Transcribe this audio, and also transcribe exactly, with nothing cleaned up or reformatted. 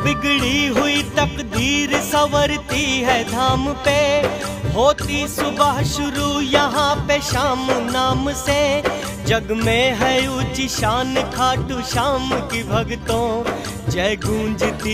बिगड़ी हुई तकदीर संवरती है धाम पे, होती सुबह शुरू यहाँ पे शाम नाम से। जग में है ऊंची शान खाटू श्याम की भक्तों, जय गूंजती